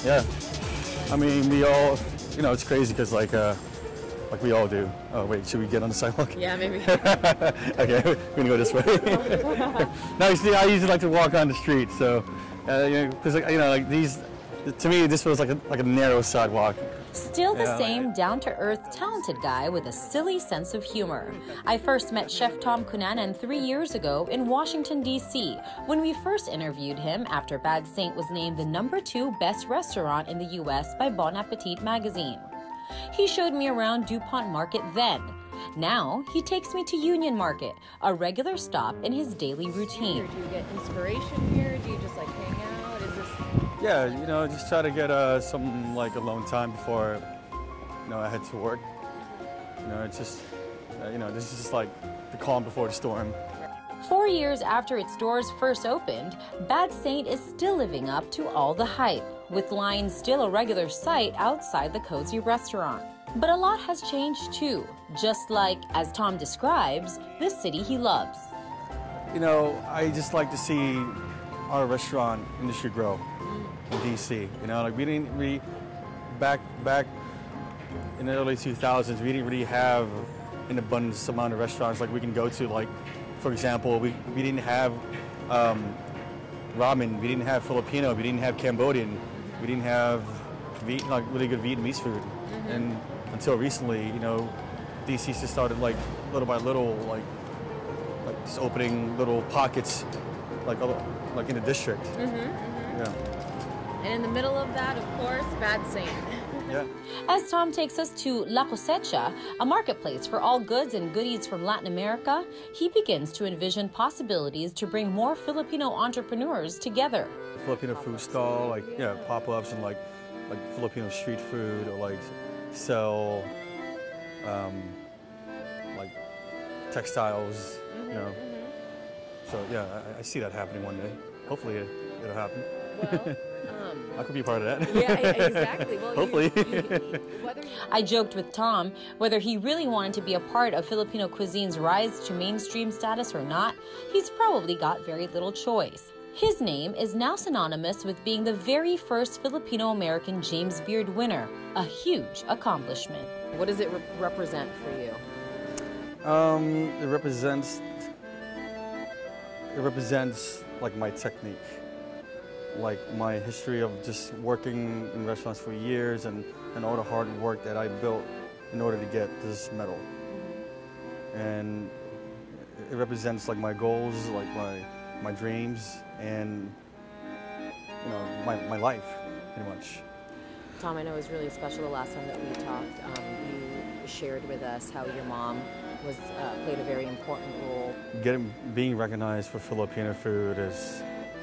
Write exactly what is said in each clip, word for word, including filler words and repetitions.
Yeah. I mean, we all, you know, it's crazy because like, uh, like we all do. Oh wait, should we get on the sidewalk? Yeah, maybe. Okay, we're gonna go this way. No, you see, I usually like to walk on the street, so, uh, you know, because like, you know, like these, to me, this was like a like a narrow sidewalk. Still the Yeah. same down-to-earth, talented guy with a silly sense of humor. I first met Chef Tom Cunanan three years ago in Washington, D C, when we first interviewed him after Bad Saint was named the number two best restaurant in the U S by Bon Appetit magazine. He showed me around DuPont Market then. Now, he takes me to Union Market, a regular stop in his daily routine. Do you get inspiration here? Do you just like hang out? Is this... Yeah, you know, just try to get uh, some like alone time before, you know, I head to work. You know, it's just, uh, you know, this is just like the calm before the storm. Four years after its doors first opened, Bad Saint is still living up to all the hype, with lines still a regular sight outside the cozy restaurant. But a lot has changed too, just like, as Tom describes, the city he loves. You know, I just like to see our restaurant industry grow in D C. You know, like we didn't really, back, back in the early two thousands, we didn't really have an abundance amount of restaurants like we can go to. Like, for example, we, we didn't have um, ramen, we didn't have Filipino, we didn't have Cambodian, we didn't have Viet, like really good Vietnamese food. Mm-hmm. And until recently, you know, D C just started like little by little, like, like just opening little pockets, like like in the district. Mm-hmm, mm-hmm. Yeah. And in the middle of that, of course, Bad Saint. Yeah. As Tom takes us to La Cosecha, a marketplace for all goods and goodies from Latin America, he begins to envision possibilities to bring more Filipino entrepreneurs together. Filipino food stall, like yeah, pop-ups and like like Filipino street food, or like sell um, like textiles, mm-hmm, you know. Mm-hmm. So yeah, I, I see that happening one day. Hopefully it, it'll happen. Well, um, I could be a part of that. Yeah, exactly. Well, hopefully. You, you, whether you... I joked with Tom whether he really wanted to be a part of Filipino cuisine's rise to mainstream status or not. He's probably got very little choice. His name is now synonymous with being the very first Filipino-American James Beard winner, a huge accomplishment. What does it re represent for you? Um, it represents, it represents like my technique, like my history of just working in restaurants for years and, and all the hard work that I built in order to get this medal. And it represents like my goals, like my, my dreams, and you know, my, my life, pretty much. Tom, I know it was really special the last time that we talked. Um, you shared with us how your mom was uh, played a very important role. Getting, being recognized for Filipino food is,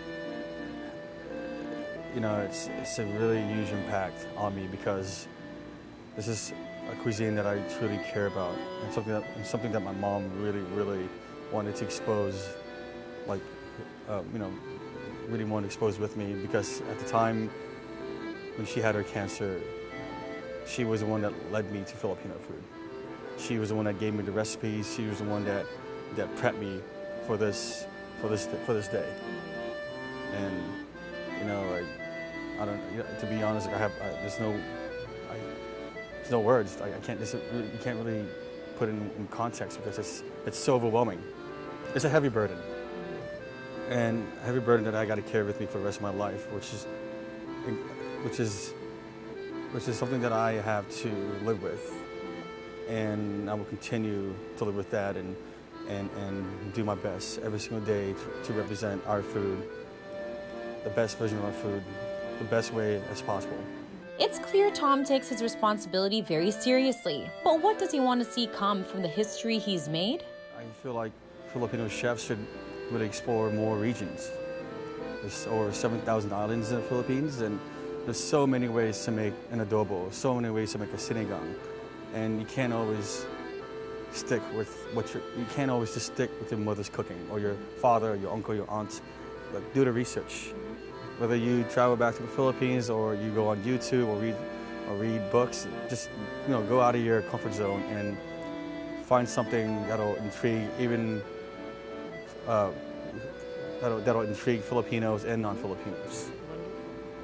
you know, it's, it's a really huge impact on me because this is a cuisine that I truly care about, and something that, and something that my mom really, really wanted to expose, like, uh, you know, really wanted to expose with me, because at the time when she had her cancer, she was the one that led me to Filipino food. She was the one that gave me the recipes. She was the one that that prepped me for this for this for this day. And you know, like, I don't. You know, to be honest, I have. I, there's no. I, there's no words. I, I can't. This, you can't really put it in, in context because it's it's so overwhelming. It's a heavy burden, and a heavy burden that I got to carry with me for the rest of my life, which is, which is, which is something that I have to live with. And I will continue to live with that and, and, and do my best every single day to, to represent our food, the best version of our food, the best way as possible. It's clear Tom takes his responsibility very seriously, but what does he want to see come from the history he's made? I feel like Filipino chefs should really explore more regions. There's over seven thousand islands in the Philippines, and there's so many ways to make an adobo, so many ways to make a sinigang. And you can't always stick with what you're, you can't always just stick with your mother's cooking, or your father, or your uncle, your aunt. Like, do the research. Whether you travel back to the Philippines, or you go on YouTube, or read, or read books, just, you know, go out of your comfort zone and find something that'll intrigue even, uh, that'll, that'll intrigue Filipinos and non-Filipinos.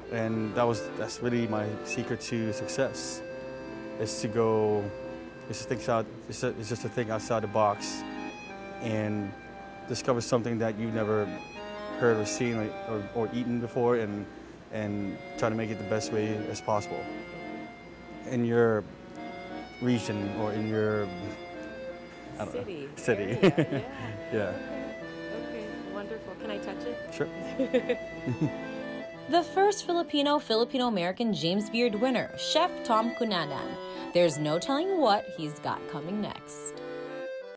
And that was that's really my secret to success, is to go, is to think out, is to- is just to think outside the box and discover something that you've never heard or seen or, or, or eaten before, and and try to make it the best way as possible in your region or in your I don't City. know, city. Area, yeah. Yeah. Okay, wonderful. Can I touch it? Sure. The first Filipino Filipino-American James Beard winner, Chef Tom Cunanan. There's no telling what he's got coming next.